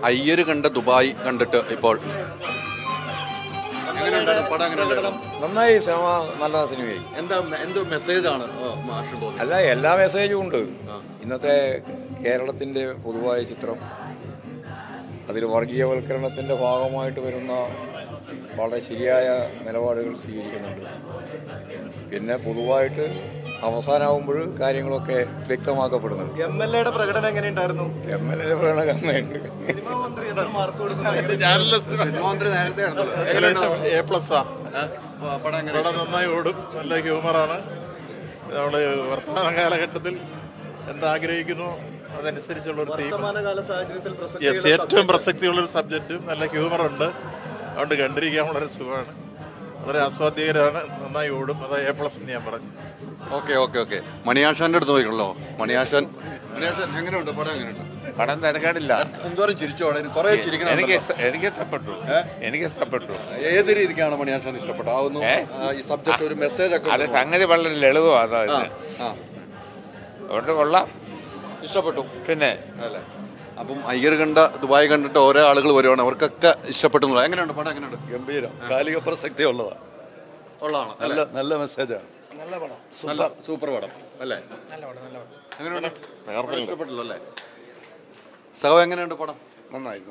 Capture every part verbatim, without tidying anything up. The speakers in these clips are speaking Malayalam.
അയ്യര് കണ്ട ദുബായ് കണ്ടിട്ട് ഇപ്പോൾ നന്നായി. സിനിമ നല്ല സിനിമയായി. എന്താ എന്തോ മെസ്സേജാണ് അല്ല, എല്ലാ മെസ്സേജും ഉണ്ട്. ഇന്നത്തെ കേരളത്തിൻ്റെ പൊതുവായ ചിത്രം, അതിൽ വർഗീയവൽക്കരണത്തിൻ്റെ ഭാഗമായിട്ട് വരുന്ന വളരെ ശരിയായ നിലപാടുകൾ സ്വീകരിക്കുന്നുണ്ട്. പിന്നെ പൊതുവായിട്ട് അവസാനമാകുമ്പോൾ കാര്യങ്ങളൊക്കെ വ്യക്തമാക്കപ്പെടുന്നുണ്ട്. എം എൽ എയുടെ പ്രകടനം എങ്ങനെയുണ്ടായിരുന്നു? എം എൽ എയുടെ പ്രകടനം നന്നായിട്ടുണ്ട്. നന്നായി ഓടും. നല്ല ഹ്യൂമറാണ്. നമ്മൾ വർത്തമാന കാലഘട്ടത്തിൽ എന്താഗ്രഹിക്കുന്നു അതനുസരിച്ചുള്ളൊരു തീം. യെസ്, ഏറ്റവും പ്രസക്തിയുള്ളൊരു സബ്ജക്റ്റും നല്ല ഹ്യൂമറുണ്ട്. അതുകൊണ്ട് കണ്ടിരിക്കാൻ വളരെ സുഖമാണ്. വളരെ ആസ്വാദ്യകരാണ്. നന്നായി ഓടും. അത് എ പ്ലസ് എന്ന് ഞാൻ പറഞ്ഞു. ഓക്കെ ഓക്കെ ഓക്കെ മണിയാശാന്റെ അടുത്ത് പോയിക്കണല്ലോ. മണിയാശാൻ മണിയാശാൻ എങ്ങനെയുണ്ട്? പടം എങ്ങനെയുണ്ട്? പടം തിരക്കാടില്ല. എന്തോരം ചിരിച്ചോടെ? കുറെ ചിരിക്കണം. എനിക്ക് എനിക്ക് ഇഷ്ടപ്പെട്ടു. എനിക്ക് ഇഷ്ടപ്പെട്ടു. ഏത് രീതിക്കാണ് മണിയാശാൻ ഇഷ്ടപ്പെട്ടു? ആവുന്നു ഈ സബ്ജക്ട് ഒരു മെസ്സേജ് ഒക്കെ. അത് സംഗതി വളരെ ലളിതമാണ്. അതുകൊണ്ട് കൊള്ളാം, ഇഷ്ടപ്പെട്ടു. പിന്നെ അല്ലേ? അപ്പം അയ്യർ കണ്ട ദുബായ് കണ്ടിട്ട് ഓരോ ആളുകൾ വരുവാണ്, അവർക്കൊക്കെ ഇഷ്ടപ്പെട്ടു. എങ്ങനെയുണ്ട് പടം? എങ്ങനെയുണ്ട്? ഗംഭീരം, കാലിക പ്രസക്തി ഉള്ളതാണ്. ഉള്ളതാണ്. നല്ല നല്ല മെസ്സേജാണ്. നല്ല പടം, നല്ല സൂപ്പർ പടം അല്ലേ? നല്ല പടം, നല്ല പടം. എങ്ങനെയുണ്ട്? ഇഷ്ടപ്പെട്ടല്ലോ അല്ലേ? സഹ എങ്ങനെയുണ്ട് പടം? നന്നായി.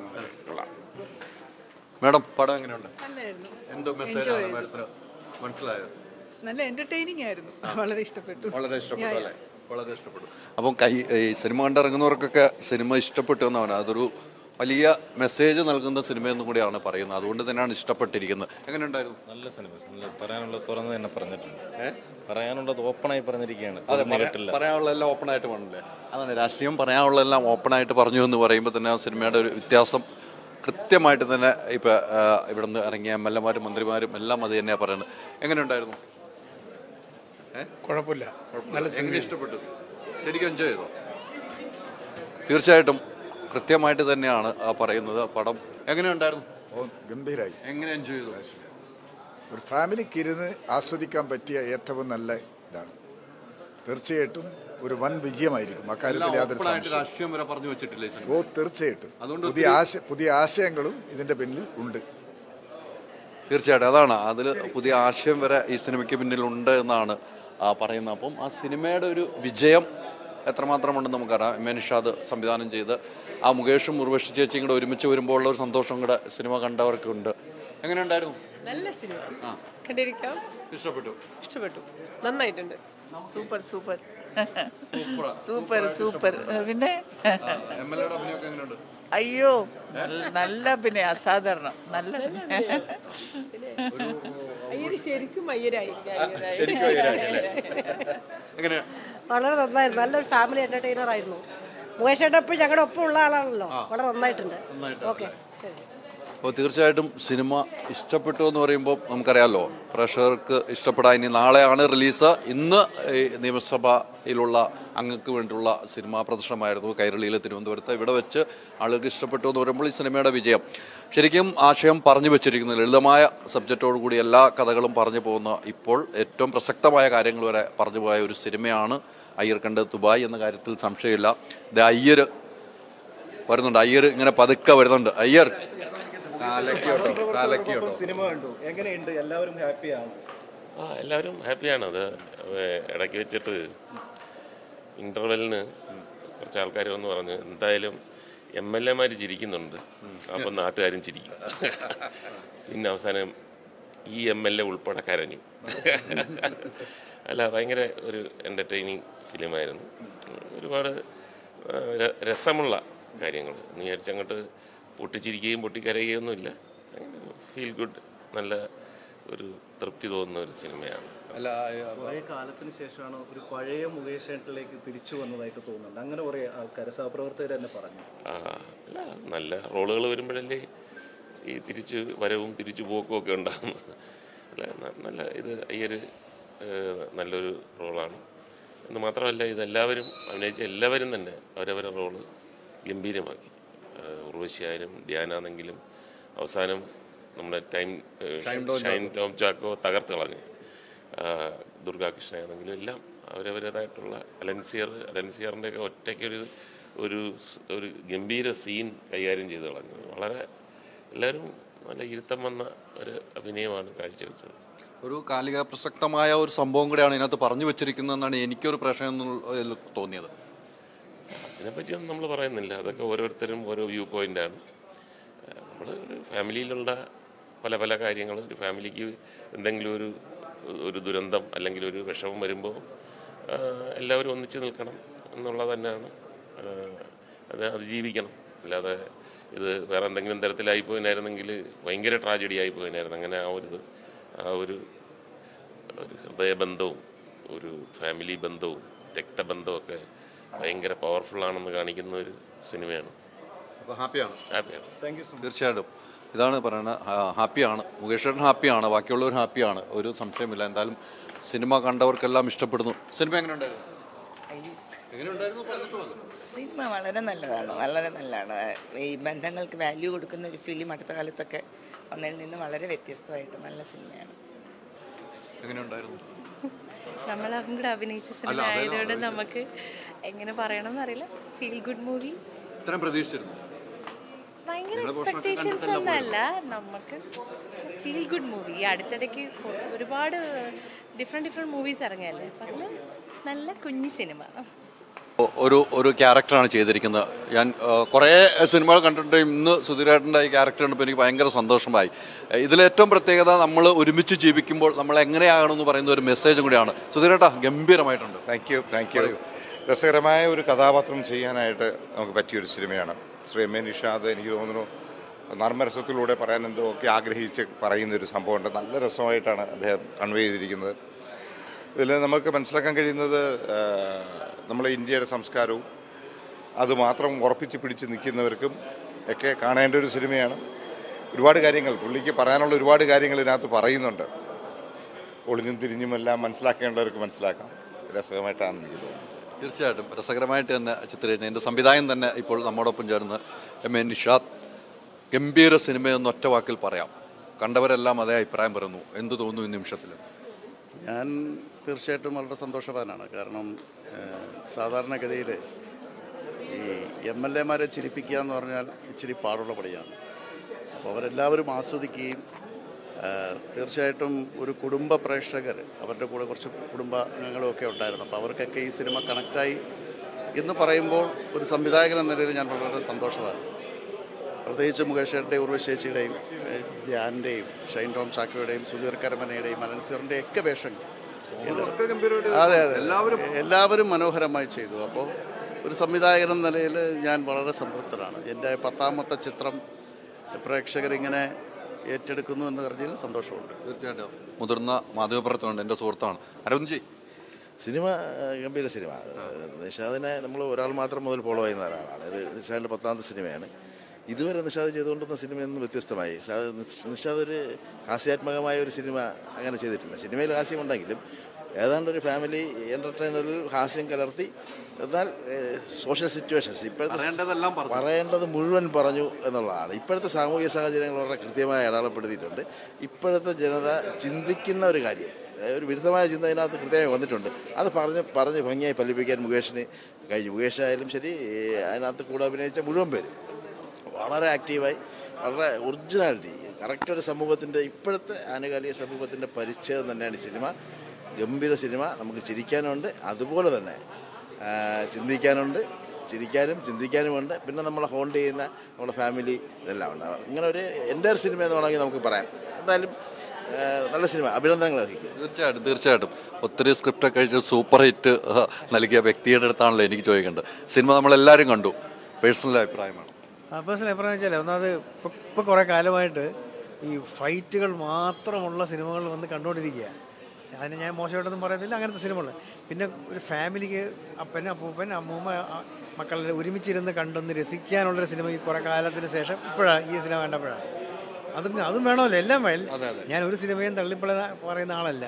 മേഡം പടം എങ്ങനെയുണ്ട്? എന്തോ മെസ്സേജാണ് മേഡത്തിന് മനസ്സിലായത്? നല്ല എന്റർടൈനിങ് ആയിരുന്നു. വളരെ ഇഷ്ടപ്പെട്ടു. വളരെ ഇഷ്ടപ്പെട്ടു അല്ലേ? വളരെ ഇഷ്ടപ്പെട്ടു. അപ്പം കൈ ഈ സിനിമ കണ്ടിറങ്ങുന്നവർക്കൊക്കെ സിനിമ ഇഷ്ടപ്പെട്ടു എന്നാണ്. അതൊരു വലിയ മെസ്സേജ് നൽകുന്ന സിനിമയെന്നും കൂടിയാണ് പറയുന്നത്. അതുകൊണ്ട് തന്നെയാണ് ഇഷ്ടപ്പെട്ടിരിക്കുന്നത്. എങ്ങനെയുണ്ടായിരുന്നു? നല്ല സിനിമ. നല്ല പറയാനുള്ളത് തുറന്ന് തന്നെ പറഞ്ഞിട്ടുണ്ട്. പറയാനുള്ളത് ഓപ്പണായി പറഞ്ഞിരിക്കുകയാണ്. അതെ, പറയാനുള്ളതെല്ലാം ഓപ്പണായിട്ട് പറഞ്ഞില്ലേ? അതാണ് രാഷ്ട്രീയം. പറയാനുള്ളതെല്ലാം ഓപ്പണായിട്ട് പറഞ്ഞു എന്ന് പറയുമ്പോൾ തന്നെ ആ സിനിമയുടെ ഒരു വ്യത്യാസം കൃത്യമായിട്ട് തന്നെ ഇപ്പം ഇവിടെ നിന്ന് ഇറങ്ങിയ എം എൽ എമാരും മന്ത്രിമാരും എല്ലാം അത് തന്നെയാണ് പറയുന്നത്. എങ്ങനെയുണ്ടായിരുന്നു? കുഴപ്പമില്ല, നല്ല എങ്ങനെ ഇഷ്ടപ്പെട്ടു? ശരിക്കും എൻജോയ് ചെയ്തോ? തീർച്ചയായിട്ടും കൃത്യമായിട്ട് തന്നെയാണ് ആ പറയുന്നത്. പടം എങ്ങനെയുണ്ടായിരുന്നു? ഓ, ഗംഭീരായി. എങ്ങനെ എൻജോയ് ചെയ്തു? ഒരു ഫാമിലിക്ക് ഇരുന്ന് ആസ്വദിക്കാൻ പറ്റിയ ഏറ്റവും നല്ല ഇതാണ്. തീർച്ചയായിട്ടും ഒരു വൻ വിജയമായിരിക്കും അക്കാര്യത്തിൽ യാതൊരു രാഷ്ട്രീയം വരെ പറഞ്ഞു വെച്ചിട്ടില്ലേ? ഓ, തീർച്ചയായിട്ടും പുതിയ ആശ പുതിയ ആശയങ്ങളും ഇതിന്റെ പിന്നിൽ ഉണ്ട്. തീർച്ചയായിട്ടും അതാണ്, അതിൽ പുതിയ ആശയം വരെ ഈ സിനിമയ്ക്ക് പിന്നിലുണ്ട് എന്നാണ് പറയുന്നത്. അപ്പം ആ സിനിമയുടെ ഒരു വിജയം എത്രമാത്രമുണ്ടെന്ന് നമുക്കറിയാം. എം എ നിഷാദ് സംവിധാനം ചെയ്ത് ആ മുകേഷും ഉർവശി ചേച്ചിയും കൂടെ ഒരുമിച്ച് വരുമ്പോൾ ഉള്ള ഒരു സന്തോഷം കൂടെ സിനിമ കണ്ടവർക്കുണ്ട്. എങ്ങനെയുണ്ടായിരുന്നു? നല്ല സിനിമ, കണ്ടിരിക്കാം. ഇഷ്ടപ്പെട്ടു? ഇഷ്ടപ്പെട്ടു, നന്നായിട്ടുണ്ട്. Super super super super. പിന്നെ എം എൽ എയുടെ അഭിനയമൊക്കെ എങ്ങനെയുണ്ട്? അയ്യോ, നല്ല പിന്നെ അസാധാരണം. നല്ല ശരിക്കും അയ്യരായി. വളരെ നന്നായിരുന്നു. നല്ലൊരു ഫാമിലി എന്റർടൈനർ ആയിരുന്നു. മുകേഷ് ഏട്ടൻ എപ്പോഴും ഞങ്ങളുടെ ഒപ്പം ഉള്ള ആളാണല്ലോ. വളരെ നന്നായിട്ടുണ്ട്. ഓക്കെ, ശരി. അപ്പോൾ തീർച്ചയായിട്ടും സിനിമ ഇഷ്ടപ്പെട്ടു എന്ന് പറയുമ്പോൾ നമുക്കറിയാമല്ലോ, പ്രേക്ഷകർക്ക് ഇഷ്ടപ്പെടാൻ ഇനി നാളെയാണ് റിലീസ്. ഇന്ന് നിയമസഭയിലുള്ള അംഗങ്ങൾക്ക് വേണ്ടിയുള്ള സിനിമാ പ്രദർശനമായിരുന്നു കൈരളിയിൽ തിരുവനന്തപുരത്ത്. ഇവിടെ വെച്ച് ആളുകൾക്ക് ഇഷ്ടപ്പെട്ടു എന്ന് പറയുമ്പോൾ ഈ സിനിമയുടെ വിജയം ശരിക്കും ആശയം പറഞ്ഞു വെച്ചിരിക്കുന്നു. ലളിതമായ സബ്ജക്റ്റോടുകൂടി എല്ലാ കഥകളും പറഞ്ഞു പോകുന്ന, ഇപ്പോൾ ഏറ്റവും പ്രസക്തമായ കാര്യങ്ങൾ വരെ പറഞ്ഞു പോയ ഒരു സിനിമയാണ് അയ്യർ കണ്ട് ദുബായ് എന്ന കാര്യത്തിൽ സംശയമില്ല. ഇത് അയ്യർ വരുന്നുണ്ട്. അയ്യർ ഇങ്ങനെ പതുക്കെ വരുന്നുണ്ട്. അയ്യർ സിനിമ കണ്ടു, എങ്ങനെയുണ്ട്? എല്ലാവരും ഹാപ്പിയാണ്? ആ, എല്ലാവരും ഹാപ്പിയാണ്. അത് ഇടയ്ക്ക് വെച്ചിട്ട് ഇൻ്റർവെല്ലിന് കുറച്ച് ആൾക്കാർ വന്ന് പറഞ്ഞ് എന്തായാലും എം എൽ എമാർ ചിരിക്കുന്നുണ്ട്, അപ്പം നാട്ടുകാരും ചിരിക്കും. പിന്നെ അവസാനം ഈ എം എൽ എ ഉൾപ്പെടെ കരഞ്ഞു. അല്ല, ഭയങ്കര ഒരു എൻ്റർടൈനിങ് ഫിലിമായിരുന്നു. ഒരുപാട് രസമുള്ള കാര്യങ്ങൾ എന്ന് വിചാരിച്ചങ്ങോട്ട് പൊട്ടിച്ചിരിക്കുകയും പൊട്ടിക്കരയുകയൊന്നുമില്ല. ഫീൽ ഗുഡ്, നല്ല ഒരു തൃപ്തി തോന്നുന്ന ഒരു സിനിമയാണ്. അല്ല, കുറേ കാലത്തിന് ശേഷമാണ് ഒരു പഴയ മുകേഷ് ഏട്ടനിലേക്ക് തിരിച്ചു വന്നതായിട്ട് തോന്നുന്നുണ്ട്. അങ്ങനെ കുറേ ആൾക്കാർ, സഹപ്രവർത്തകർ തന്നെ പറഞ്ഞു. ആ, അല്ല, നല്ല റോളുകൾ വരുമ്പോഴല്ലേ ഈ തിരിച്ചു വരവും തിരിച്ചു പോക്കും ഒക്കെ ഉണ്ടാകും. അല്ല, നല്ല ഇത് അയ്യർ നല്ലൊരു റോളാണ് എന്ന് മാത്രമല്ല, ഇതെല്ലാവരും അഭിനയിച്ച എല്ലാവരും തന്നെ അവരവരുടെ റോള് ഗംഭീരമാക്കി. ഉർവശിയായാലും ധ്യാനാണെങ്കിലും അവസാനം നമ്മുടെ ടൈം ഷൈൻ ടോം ചാക്കോ തകർത്ത് കളഞ്ഞ്, ദുർഗാകൃഷ്ണയാണെങ്കിലും എല്ലാം അവരവരുടേതായിട്ടുള്ള അലൻസിയർ അലൻസിയറിൻ്റെയൊക്കെ ഒറ്റയ്ക്കൊരു ഒരു ഒരു ഗംഭീര സീൻ കൈകാര്യം ചെയ്ത് കളഞ്ഞു. വളരെ എല്ലാവരും നല്ല ഇരുത്തം വന്ന ഒരു അഭിനയമാണ് കാഴ്ചവെച്ചത്. ഒരു കാലിക പ്രസക്തമായ ഒരു സംഭവം കൂടെയാണ് ഇതിനകത്ത് പറഞ്ഞു വെച്ചിരിക്കുന്നതെന്നാണ് എനിക്കൊരു പ്രശ്നം തോന്നിയത്. അതിനെപ്പറ്റിയൊന്നും നമ്മൾ പറയുന്നില്ല, അതൊക്കെ ഓരോരുത്തരും ഓരോ വ്യൂ പോയിൻ്റാണ്. നമ്മൾ ഒരു ഫാമിലിയിലുള്ള പല പല കാര്യങ്ങൾ, ഒരു ഫാമിലിക്ക് എന്തെങ്കിലും ഒരു ഒരു ദുരന്തം അല്ലെങ്കിൽ ഒരു വിഷമം വരുമ്പോൾ എല്ലാവരും ഒന്നിച്ച് നിൽക്കണം എന്നുള്ളത് തന്നെയാണ്. അത് അതിജീവിക്കണം. അല്ലാതെ ഇത് വേറെ എന്തെങ്കിലും തരത്തിലായി പോയിനായിരുന്നെങ്കിൽ ഭയങ്കര ട്രാജഡി ആയി പോയിനായിരുന്നു. അങ്ങനെ ആ ഒരു ആ ഒരു ഒരു ഹൃദയബന്ധവും ഒരു ഫാമിലി ബന്ധവും രക്തബന്ധവും ഒക്കെ ഭയങ്കര പവർഫുള്ളാണെന്ന് കാണിക്കുന്ന ഒരു സിനിമയാണ്. അപ്പോൾ ഹാപ്പിയാണ് ഹാപ്പിയാണ് തീർച്ചയായിട്ടും. ഇതാണ് പറയുന്നത്, ഹാപ്പിയാണ്. മുകേഷ് ചേട്ടൻ ഹാപ്പിയാണ്, ബാക്കിയുള്ളവർ ഹാപ്പിയാണ്, ഒരു സംശയമില്ല. എന്തായാലും സിനിമ കണ്ടവർക്കെല്ലാം ഇഷ്ടപ്പെടുന്നു. സിനിമ എങ്ങനെ ഉണ്ടായിരുന്നു? സിനിമ വളരെ നല്ലതാണ്, വളരെ നല്ലതാണ്. ഈ ബന്ധങ്ങൾക്ക് വാല്യൂ കൊടുക്കുന്ന ഒരു ഫിലിം അടുത്ത കാലത്തൊക്കെ വന്നതിൽ നിന്ന് വളരെ വ്യത്യസ്തമായിട്ട് നല്ല സിനിമയാണ്. എങ്ങനെയുണ്ടായിരുന്നു? നമ്മൾ അവരും കൂടെ അഭിനയിച്ച സിനിമ ആയതുകൊണ്ട് നമുക്ക് എങ്ങനെ പറയണം എന്നറിയില്ല. Feel good movie. ഇത്രയും പ്രതീക്ഷിച്ചിരുന്നു? ഭയങ്കര എക്സ്പെക്ടേഷൻസ് ഒന്നല്ല, നമുക്ക് ഫീൽ ഗുഡ് മൂവി. ഈ അടുത്തിടയ്ക്ക് ഒരുപാട് ഡിഫറെൻറ്റ് ഡിഫറെൻറ്റ് മൂവീസ് ഇറങ്ങിയല്ലേ, അപ്പം നല്ല കുഞ്ഞു സിനിമ. ഒരു ഒരു ക്യാരക്ടറാണ് ചെയ്തിരിക്കുന്നത്. ഞാൻ കുറേ സിനിമകൾ കണ്ടിട്ട് ഇന്ന് സുധീരേട്ടൻ്റെ ഈ ക്യാരക്ടർ കണ്ടപ്പോൾ എനിക്ക് ഭയങ്കര സന്തോഷമായി. ഇതിലേറ്റവും പ്രത്യേകത നമ്മൾ ഒരുമിച്ച് ജീവിക്കുമ്പോൾ നമ്മൾ എങ്ങനെയാകണമെന്ന് പറയുന്ന ഒരു മെസ്സേജും കൂടിയാണ്. സുധീരേട്ടാ, ഗംഭീരമായിട്ടുണ്ട്. താങ്ക് യു താങ്ക് യു രസകരമായ ഒരു കഥാപാത്രം ചെയ്യാനായിട്ട് നമുക്ക് പറ്റിയൊരു സിനിമയാണ്. ശ്രീ എം എ നിഷാദ് എനിക്ക് തോന്നുന്നു നർമ്മരസത്തിലൂടെ പറയാൻ എന്തോ ഒക്കെ ആഗ്രഹിച്ച് പറയുന്നൊരു സംഭവമുണ്ട്. നല്ല രസമായിട്ടാണ് അദ്ദേഹം കൺവേ ചെയ്തിരിക്കുന്നത്. ഇതിൽ നമുക്ക് മനസ്സിലാക്കാൻ കഴിയുന്നത് നമ്മളെ ഇന്ത്യയുടെ സംസ്കാരവും അതുമാത്രം ഉറപ്പിച്ച് പിടിച്ച് നിൽക്കുന്നവർക്കും ഒക്കെ കാണേണ്ട ഒരു സിനിമയാണ്. ഒരുപാട് കാര്യങ്ങൾ പുള്ളിക്ക് പറയാനുള്ള ഒരുപാട് കാര്യങ്ങൾ ഇതിനകത്ത് പറയുന്നുണ്ട്. ഒളിഞ്ഞും തിരിഞ്ഞും എല്ലാം മനസ്സിലാക്കേണ്ടവർക്ക് മനസ്സിലാക്കാം. രസകരമായിട്ടാണ് എനിക്ക് തോന്നുന്നത്. തീർച്ചയായിട്ടും രസകരമായിട്ട് തന്നെ ചിത്രീകരിച്ചത്. എൻ്റെ സംവിധായകൻ തന്നെ ഇപ്പോൾ നമ്മോടൊപ്പം ചേർന്ന് എം എ നിഷാദ്. ഗംഭീര സിനിമയെന്ന് ഒറ്റ വാക്കിൽ പറയാം. കണ്ടവരെല്ലാം അതേ അഭിപ്രായം പറയുന്നു. എന്ത് തോന്നുന്നു ഈ നിമിഷത്തിൽ? ഞാൻ തീർച്ചയായിട്ടും വളരെ സന്തോഷവാനാണ്. കാരണം സാധാരണഗതിയിൽ ഈ എം എൽ എമാരെ ചിരിപ്പിക്കുക എന്ന് പറഞ്ഞാൽ ഇച്ചിരി പാടുള്ള പണിയാണ്. അപ്പോൾ അവരെല്ലാവരും ആസ്വദിക്കുകയും തീർച്ചയായിട്ടും ഒരു കുടുംബ പ്രേക്ഷകർ, അവരുടെ കൂടെ കുറച്ച് കുടുംബാംഗങ്ങളുമൊക്കെ ഉണ്ടായിരുന്നു. അപ്പോൾ അവർക്കൊക്കെ ഈ സിനിമ കണക്റ്റായി എന്ന് പറയുമ്പോൾ ഒരു സംവിധായകൻ എന്ന നിലയിൽ ഞാൻ വളരെ സന്തോഷമാണ്. പ്രത്യേകിച്ച് മുകേഷ് ചേട്ടൻ്റെയും ഉർവശേച്ചിയുടെയും ധ്യാൻ്റെയും ഷൈൻ ടോം ചാക്കോയുടെയും സുധീർ കരമനയുടെയും അനൻസിറിൻ്റെയും ഒക്കെ വേഷങ്ങൾ അതെ അതെ എല്ലാവരും എല്ലാവരും മനോഹരമായി ചെയ്തു. അപ്പോൾ ഒരു സംവിധായകൻ എന്ന നിലയിൽ ഞാൻ വളരെ സംതൃപ്തനാണ്. എൻ്റെ പത്താമത്തെ ചിത്രം പ്രേക്ഷകരിങ്ങനെ ഏറ്റെടുക്കുന്നു എന്ന് പറഞ്ഞാൽ സന്തോഷമുണ്ട്. തീർച്ചയായിട്ടും. മുതിർന്ന മാധ്യമപ്രവർത്തകനുണ്ട്, എൻ്റെ സുഹൃത്താണ് അരവിന്ദ്ജി. സിനിമ ഗംഭീര സിനിമ. നിഷാദിനെ നമ്മൾ ഒരാൾ മാത്രം മുതൽ ഫോളോ ചെയ്യുന്ന ഒരാളാണ്. ഇത് നിഷാദിൻ്റെ പത്താമത്തെ സിനിമയാണ്. ഇതുവരെ നിഷാദ് ചെയ്തുകൊണ്ടിരുന്ന സിനിമയിൽ നിന്ന് വ്യത്യസ്തമായി നിഷാദ് ഒരു ഹാസ്യാത്മകമായ ഒരു സിനിമ അങ്ങനെ ചെയ്തിട്ടില്ല. സിനിമയിൽ ഹാസ്യമുണ്ടെങ്കിലും ഏതാണ്ട് ഒരു ഫാമിലി എൻ്റർടൈനറിൽ ഹാസ്യം കലർത്തി, എന്നാൽ സോഷ്യൽ സിറ്റുവേഷൻസ് ഇപ്പോഴത്തെ പറയേണ്ടത് മുഴുവൻ പറഞ്ഞു എന്നുള്ളതാണ്. ഇപ്പോഴത്തെ സാമൂഹിക സാഹചര്യങ്ങൾ വളരെ കൃത്യമായി അടയാളപ്പെടുത്തിയിട്ടുണ്ട്. ഇപ്പോഴത്തെ ജനത ചിന്തിക്കുന്ന ഒരു കാര്യം, ഒരു വിരുദ്ധമായ ചിന്ത അതിനകത്ത് കൃത്യമായി വന്നിട്ടുണ്ട്. അത് പറഞ്ഞ് പറഞ്ഞ് ഭംഗിയായി ഫലിപ്പിക്കാൻ മുകേഷിന് കഴിഞ്ഞു. മുകേഷ് ആയാലും ശരി, അതിനകത്ത് കൂടെ അഭിനയിച്ച മുഴുവൻ പേരും വളരെ ആക്റ്റീവായി, വളരെ ഒറിജിനാലിറ്റി, കറക്റ്റ് ഒരു സമൂഹത്തിൻ്റെ ഇപ്പോഴത്തെ ആനുകാലിക സമൂഹത്തിൻ്റെ പരിച്ഛേദം തന്നെയാണ് ഈ സിനിമ. ഗംഭീര സിനിമ. നമുക്ക് ചിരിക്കാനുണ്ട്, അതുപോലെ തന്നെ ചിന്തിക്കാനുണ്ട്. ചിരിക്കാനും ചിന്തിക്കാനുമുണ്ട്. പിന്നെ നമ്മളെ ഹോണ്ട് ചെയ്യുന്ന നമ്മുടെ ഫാമിലി ഇതെല്ലാം ഉണ്ടാവും. ഇങ്ങനെ ഒരു എൻ്റെ ഒരു സിനിമ എന്ന് വേണമെങ്കിൽ നമുക്ക് പറയാം. എന്തായാലും നല്ല സിനിമ, അഭിനന്ദനങ്ങൾ അറിയിക്കും. തീർച്ചയായിട്ടും തീർച്ചയായിട്ടും ഒത്തിരി സ്ക്രിപ്റ്റൊക്കെ കഴിച്ച് സൂപ്പർ ഹിറ്റ് നൽകിയ വ്യക്തിയുടെ അടുത്താണല്ലോ എനിക്ക് ചോദിക്കേണ്ടത്. സിനിമ നമ്മളെല്ലാവരും കണ്ടു. പേഴ്സണൽ അഭിപ്രായമാണ്. പേഴ്സണൽ അഭിപ്രായം വെച്ചാൽ ഒന്നാമത് ഇപ്പോൾ ഇപ്പോൾ കുറേ കാലമായിട്ട് ഈ ഫൈറ്റുകൾ മാത്രമുള്ള സിനിമകൾ വന്ന് കണ്ടുകൊണ്ടിരിക്കുക. അതിന് ഞാൻ മോശമായിട്ടൊന്നും പറയത്തില്ല, അങ്ങനത്തെ സിനിമകൾ. പിന്നെ ഒരു ഫാമിലിക്ക് അപ്പൻ അപ്പൂപ്പൻ അമ്മൂമ്മ മക്കളെ ഒരുമിച്ചിരുന്ന് കണ്ടൊന്ന് രസിക്കാനുള്ളൊരു സിനിമ ഈ കുറേ കാലത്തിന് ശേഷം ഇപ്പോഴാണ് ഈ സിനിമ കണ്ടപ്പോഴാണ്. അതും അതും വേണമല്ലോ, എല്ലാം വേണം. ഞാൻ ഒരു സിനിമയും തള്ളിപ്പള പറയുന്ന ആളല്ല.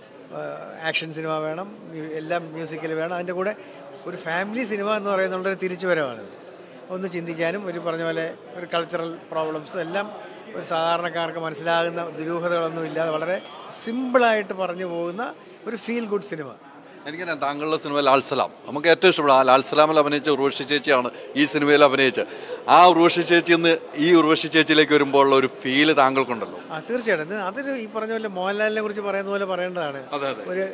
ആക്ഷൻ സിനിമ വേണം, എല്ലാം മ്യൂസിക്കൽ വേണം. അതിൻ്റെ കൂടെ ഒരു ഫാമിലി സിനിമ എന്ന് പറയുന്നുള്ളൊരു തിരിച്ചുവരവാണിത്. ഒന്ന് ചിന്തിക്കാനും ഒരു പറഞ്ഞ പോലെ ഒരു കൾച്ചറൽ പ്രോബ്ലംസും എല്ലാം ഒരു സാധാരണക്കാർക്ക് മനസ്സിലാകുന്ന ദുരൂഹതകളൊന്നും ഇല്ലാതെ വളരെ സിമ്പിളായിട്ട് പറഞ്ഞു പോകുന്ന ഒരു ഫീൽ ഗുഡ് സിനിമ. എനിക്കറിയാം താങ്കളുടെ സിനിമ ലാൽ സലാം നമുക്ക് ഏറ്റവും ഇഷ്ടപ്പെടും. ആ ലാൽ സലാമിൽ അഭിനയിച്ച ഉർവശി ചേച്ചിയാണ് ഈ സിനിമയിൽ അഭിനയിച്ചത്. ആ ഉർവശി ചേച്ചി നിന്ന് ഈ ഉർവശി ചേച്ചിയിലേക്ക് വരുമ്പോൾ ഉള്ള ഒരു ഫീല് താങ്കൾക്കുണ്ടല്ലോ. ആ തീർച്ചയായിട്ടും അതൊരു ഈ പറഞ്ഞ പോലെ മോഹൻലാലിനെ കുറിച്ച് പറയുന്ന പോലെ പറയേണ്ടതാണ്. ഒരു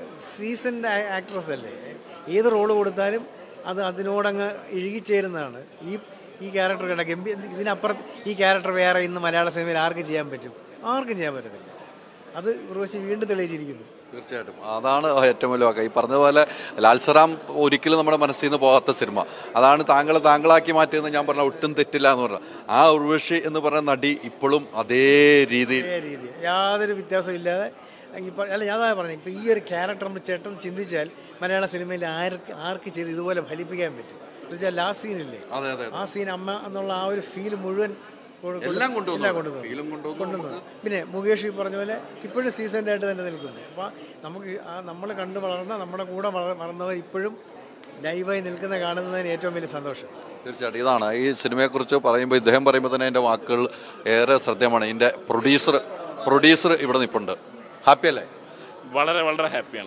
സീസൺഡ് ആക്ട്രസ് അല്ലേ, ഏത് റോള് കൊടുത്താലും അത് അതിനോടങ്ങ് ഇഴുകിച്ചേരുന്നതാണ്. ഈ ഈ ക്യാരക്ടർ കണ്ട ഗംഭീര, ഇതിനപ്പുറത്ത് ഈ ക്യാരക്ടർ വേറെ ഇന്ന് മലയാള സിനിമയിൽ ആർക്കും ചെയ്യാൻ പറ്റും? ആർക്കും ചെയ്യാൻ പറ്റത്തില്ല. അത് ഉർവശി വീണ്ടും തെളിയിച്ചിരിക്കുന്നു. തീർച്ചയായിട്ടും അതാണ് ഏറ്റവും വലിയ വാക്ക്. ഈ പറഞ്ഞതുപോലെ ലാൽസറാം ഒരിക്കലും നമ്മുടെ മനസ്സിൽ നിന്ന് പോകാത്ത സിനിമ. അതാണ് താങ്കളെ താങ്കളാക്കി മാറ്റിയെന്ന് ഞാൻ പറഞ്ഞ ഒട്ടും തെറ്റില്ല എന്ന് പറഞ്ഞത്. ആ ഉർവശി എന്ന് പറയുന്ന നടി ഇപ്പോഴും അതേ രീതിയിൽ രീതി യാതൊരു വ്യത്യാസവും ഇല്ലാതെ ഇപ്പം അല്ല ഞാൻ പറഞ്ഞു. ഇപ്പം ഈ ഒരു ക്യാരക്ടർ നമ്മൾ ചേട്ടൻ ചിന്തിച്ചാൽ മലയാള സിനിമയിൽ ആർക്ക് ആർക്ക് ചെയ്ത് ഇതുപോലെ ഫലിപ്പിക്കാൻ പറ്റും? എന്നുവെച്ചാൽ ലാസ്റ്റ് സീനില്ലേ, ആ സീൻ അമ്മ എന്നുള്ള ആ ഒരു ഫീൽ മുഴുവൻ എല്ലാം കൊണ്ടുവന്നു. കൊണ്ടുവന്നത്. പിന്നെ മുകേഷ് ഈ പറഞ്ഞ പോലെ ഇപ്പോഴും സീസണിൻ്റെ ആയിട്ട് തന്നെ നിൽക്കുന്നു. അപ്പോൾ നമുക്ക് ആ നമ്മൾ കണ്ടു വളർന്ന നമ്മുടെ കൂടെ വളർന്നവർ ഇപ്പോഴും ലൈവായി നിൽക്കുന്ന കാണുന്നതിന് ഏറ്റവും വലിയ സന്തോഷം. തീർച്ചയായിട്ടും ഇതാണ് ഈ സിനിമയെക്കുറിച്ച് പറയുമ്പോൾ ഇദ്ദേഹം പറയുമ്പോൾ തന്നെ എൻ്റെ വാക്കുകൾ ഏറെ ശ്രദ്ധേയമാണ്. ഇതിൻ്റെ പ്രൊഡ്യൂസർ പ്രൊഡ്യൂസർ ഇവിടെ നിൽപ്പുണ്ട്. ഹാപ്പി അല്ലേ? വളരെ വളരെ ഹാപ്പിയാണ്.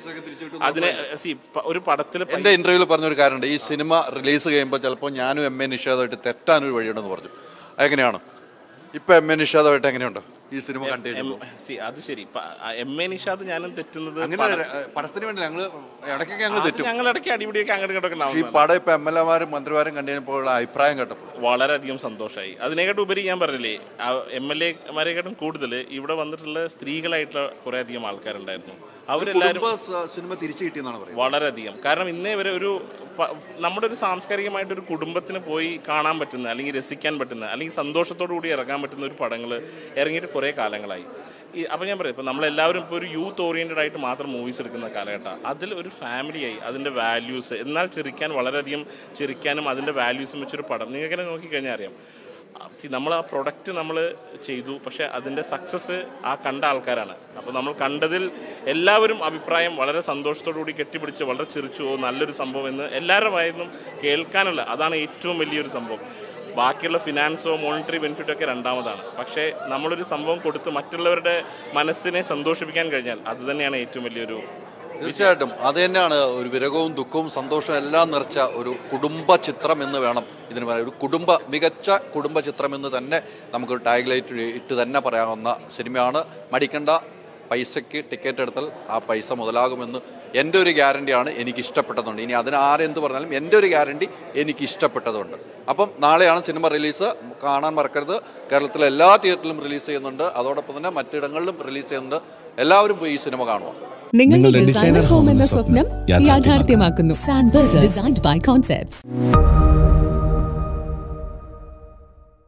അതിനെ ഒരു പടത്തിൽ എൻ്റെ ഇന്റർവ്യൂവിൽ പറഞ്ഞൊരു കാര്യമുണ്ട്, ഈ സിനിമ റിലീസ് ചെയ്യുമ്പോൾ ചിലപ്പോൾ ഞാനും എം എ നിഷാദുമായിട്ട് തെറ്റാനൊരു വഴിയുണ്ടെന്ന് പറഞ്ഞു. എങ്ങനെയാണ് ഇപ്പൊ എം എ നിഷാദുമായിട്ട് എങ്ങനെയുണ്ട് ഈ സിനിമ കണ്ടു? അത് ശരി, എം എ നിഷാദ് ഞാനും തെറ്റുന്നത് പടത്തിന് വേണ്ടി ഞങ്ങൾ ഇടയ്ക്കൊക്കെ ഞങ്ങൾ തെറ്റും. ഞങ്ങൾ ഇടയ്ക്ക് അടിപിടിയൊക്കെ അങ്ങോട്ട് ഇങ്ങോട്ടൊക്കെ. ഈ പടം ഇപ്പൊ എം എൽ എമാരും മന്ത്രിമാരും കണ്ടപ്പോൾ അഭിപ്രായം കേട്ടപ്പോൾ വളരെയധികം സന്തോഷമായി. അതിനെക്കാട്ടും ഉപരി ഞാൻ പറഞ്ഞില്ലേ, എം എൽ എമാരെക്കാട്ടും കൂടുതൽ ഇവിടെ വന്നിട്ടുള്ള സ്ത്രീകളായിട്ടുള്ള കുറെ അധികം ആൾക്കാരുണ്ടായിരുന്നു. അവരെല്ലാവരും സിനിമ തിരിച്ചു കിട്ടിയെന്നാണ് പറയുന്നത്. വളരെയധികം. കാരണം ഇന്നേ വരെ ഒരു നമ്മുടെ ഒരു സാംസ്കാരികമായിട്ടൊരു കുടുംബത്തിന് പോയി കാണാൻ പറ്റുന്ന, അല്ലെങ്കിൽ രസിക്കാൻ പറ്റുന്ന, അല്ലെങ്കിൽ സന്തോഷത്തോടു കൂടി ഇറങ്ങാൻ പറ്റുന്ന ഒരു പടങ്ങൾ ഇറങ്ങിയിട്ട് കുറേ കാലങ്ങളായി. ഈ അപ്പോൾ ഞാൻ പറയും, ഇപ്പോൾ നമ്മളെല്ലാവരും ഇപ്പോൾ ഒരു യൂത്ത് ഓറിയൻറ്റഡ് ആയിട്ട് മാത്രം മൂവീസ് എടുക്കുന്ന കാലഘട്ടം. അതിൽ ഒരു ഫാമിലിയായി അതിൻ്റെ വാല്യൂസ്, എന്നാൽ ചിരിക്കാൻ വളരെയധികം ചിരിക്കാനും അതിൻ്റെ വാല്യൂസും വെച്ചൊരു പടം നിങ്ങൾക്കെന്നെ നോക്കിക്കഴിഞ്ഞാൽ അറിയാം. സി നമ്മൾ ആ പ്രൊഡക്റ്റ് നമ്മൾ ചെയ്തു, പക്ഷേ അതിൻ്റെ സക്സസ് ആ കണ്ട ആൾക്കാരാണ്. അപ്പോൾ നമ്മൾ കണ്ടതിൽ എല്ലാവരും അഭിപ്രായം വളരെ സന്തോഷത്തോടു കൂടി കെട്ടിപ്പിടിച്ച് വളരെ ചിരിച്ചു, ഓ നല്ലൊരു സംഭവം എന്ന് എല്ലാവരുടെ വായന്നും കേൾക്കാനുള്ള, അതാണ് ഏറ്റവും വലിയൊരു സംഭവം. ബാക്കിയുള്ള ഫിനാൻസോ മോണിറ്ററി ബെനിഫിറ്റോ ഒക്കെ രണ്ടാമതാണ്. പക്ഷേ നമ്മളൊരു സംഭവം കൊടുത്ത് മറ്റുള്ളവരുടെ മനസ്സിനെ സന്തോഷിപ്പിക്കാൻ കഴിഞ്ഞാൽ അത് തന്നെയാണ് ഏറ്റവും വലിയൊരു. തീർച്ചയായിട്ടും അത് തന്നെയാണ് ഒരു വിരകവും ദുഃഖവും സന്തോഷവും എല്ലാം നിറച്ച ഒരു കുടുംബ ചിത്രം എന്ന് വേണം ഇതിന് പറയാം. ഒരു കുടുംബ മികച്ച കുടുംബ ചിത്രം എന്ന് തന്നെ നമുക്ക് ടാഗ് ലൈറ്റ് ഇട്ട് തന്നെ പറയാവുന്ന സിനിമയാണ്. മടിക്കേണ്ട, പൈസയ്ക്ക് ടിക്കറ്റ് എടുത്താൽ ആ പൈസ മുതലാകുമെന്ന് എൻ്റെ ഒരു ഗ്യാരണ്ടിയാണ്. എനിക്ക് ഇഷ്ടപ്പെട്ടതുണ്ട്. ഇനി അതിന് ആരെന്ത് പറഞ്ഞാലും എൻ്റെ ഒരു ഗ്യാരണ്ടി എനിക്ക് ഇഷ്ടപ്പെട്ടതുണ്ട്. അപ്പം നാളെയാണ് സിനിമ റിലീസ്, കാണാൻ മറക്കരുത്. കേരളത്തിലെ എല്ലാ തിയേറ്ററിലും റിലീസ് ചെയ്യുന്നുണ്ട്, അതോടൊപ്പം തന്നെ മറ്റിടങ്ങളിലും റിലീസ് ചെയ്യുന്നുണ്ട്. എല്ലാവരും പോയി ഈ സിനിമ കാണുക. നിങ്ങളുടെ ഡിസൈനർ ഹോം എന്ന സ്വപ്നം യാഥാർത്ഥ്യമാക്കുന്നു. സാൻബിൾഡ് ഡിസൈൻഡ് ബൈ കോൺസെപ്റ്റ്സ്.